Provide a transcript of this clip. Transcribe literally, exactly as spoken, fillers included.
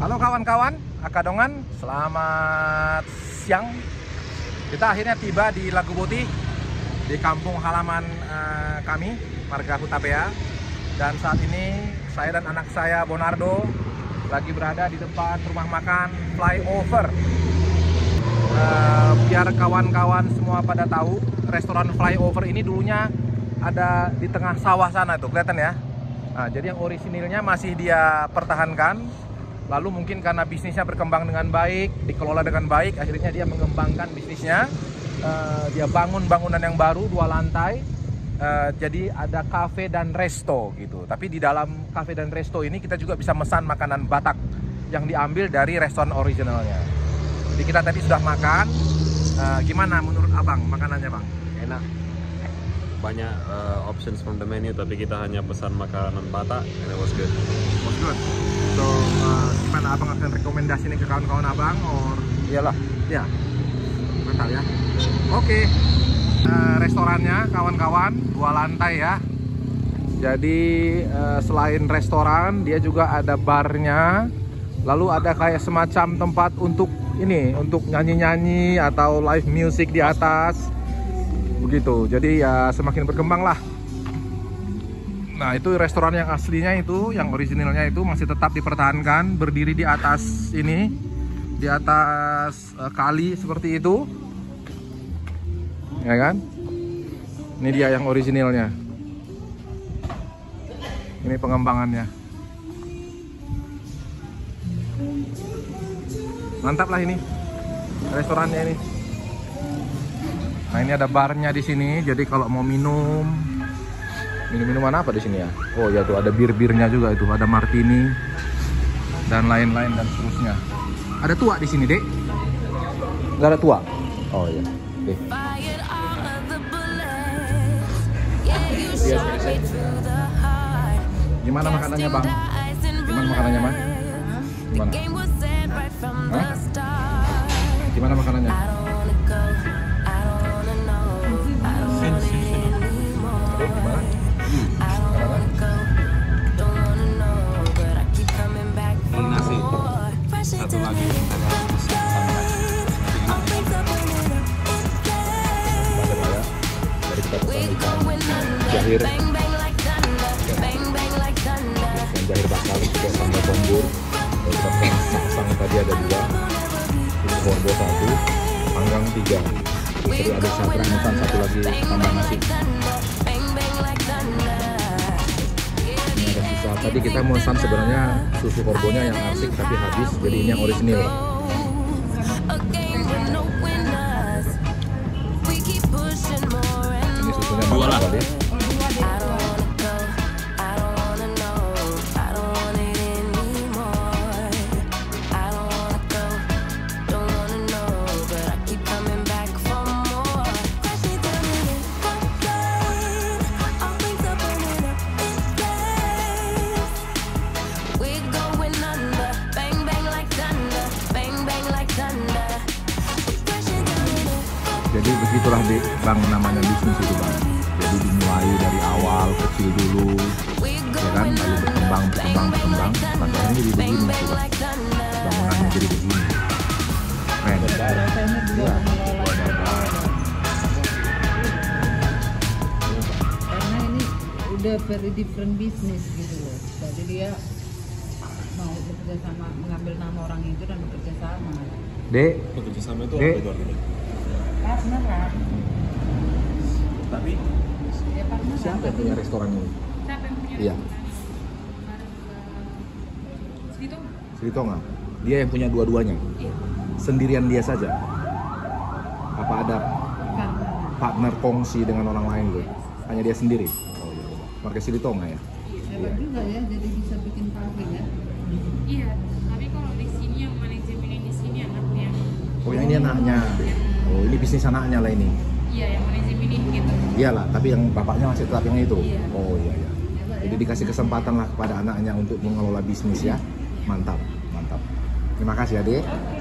Halo kawan-kawan, Akadongan, selamat siang. Kita akhirnya tiba di Lagu Putih, di kampung halaman uh, kami, Marga Hutapea. Dan saat ini saya dan anak saya Bonardo lagi berada di depan rumah makan Flyover. Uh, biar kawan-kawan semua pada tahu, restoran Flyover ini dulunya ada di tengah sawah sana tuh, kelihatan ya. Nah, jadi yang orisinilnya masih dia pertahankan. Lalu mungkin karena bisnisnya berkembang dengan baik, dikelola dengan baik, akhirnya dia mengembangkan bisnisnya. Uh, dia bangun bangunan yang baru, dua lantai. Uh, jadi ada kafe dan resto gitu. Tapi di dalam kafe dan resto ini kita juga bisa mesan makanan Batak yang diambil dari restoran originalnya. Jadi kita tadi sudah makan. Uh, gimana menurut abang makanannya bang? Enak. Banyak uh, options from the menu, tapi kita hanya pesan makanan Batak, and it was good. Was good. So, uh, gimana abang akan rekomendasi ini ke kawan-kawan abang? Or Iyalah. ya, mantap ya. Oke, okay. uh, restorannya kawan-kawan dua lantai ya. Jadi uh, selain restoran, dia juga ada barnya. Lalu ada kayak semacam tempat untuk ini, untuk nyanyi-nyanyi atau live music di atas. Begitu, jadi ya semakin berkembang lah. Nah itu restoran yang aslinya itu, yang originalnya itu masih tetap dipertahankan, berdiri di atas ini, di atas uh, kali seperti itu, ya kan? Ini dia yang originalnya. Ini pengembangannya. Mantap lah ini restorannya ini. Nah ini ada barnya di sini, jadi kalau mau minum, minum-minuman apa di sini ya? Oh ya tuh ada bir-birnya juga itu, ada martini dan lain-lain dan seterusnya. Ada tua di sini dek? Nggak ada tua? Oh iya. Oke. Gimana makanannya bang? Gimana makanannya bang? Gimana? Hah? Gimana makanannya? Satu lagi dari kita pesan ikan jahir, ikan jahir bakar juga sambal tombur. Dari kita pesan sang tadi ada dua, ini korbo satu, panggang tiga, terus tadi ada sabra mutan satu lagi tambah nasi. Tadi kita mau pesan sebenarnya susu korbonya yang arsik tapi habis, jadi ini yang orisinil. Ini susunya mahal kali. Jadi begitulah deh bang, namanya bisnis itu bang. Jadi dimulai dari awal kecil dulu, ya kan, lalu berkembang, berkembang, berkembang, sampai akhirnya jadi begini tuh bang. Bangunannya jadi begini. Keren. Ya. Karena ini udah very different business gitu loh. Jadi dia mau bekerja sama, mengambil nama orang itu dan bekerja sama. Dek. bekerja sama itu Dek. apa itu artinya? Partner kan? Tapi Ya partner. Siapa yang punya restoran ini? Siapa yang punya? Iya. Sri Tonga. Sri Tonga. Dia yang punya dua-duanya. Iya. Sendirian dia saja. Apa ada Partner. partner kongsi dengan orang lain tuh? Hanya dia sendiri. Oh iya. Marga Sri Tonga ya. Hebat juga ya, jadi bisa bikin kafe ya. Iya. Tapi kalau di sini yang manajemennya di sini anaknya. Oh yang ini anaknya. Oh ini bisnis anaknya lah ini. Iya, yang manajemennya gitu. Iyalah, tapi yang bapaknya masih tetap yang itu. Iya. Oh iya ya. Jadi dikasih kesempatan lah kepada anaknya untuk mengelola bisnis ya. Mantap, mantap. Terima kasih adik.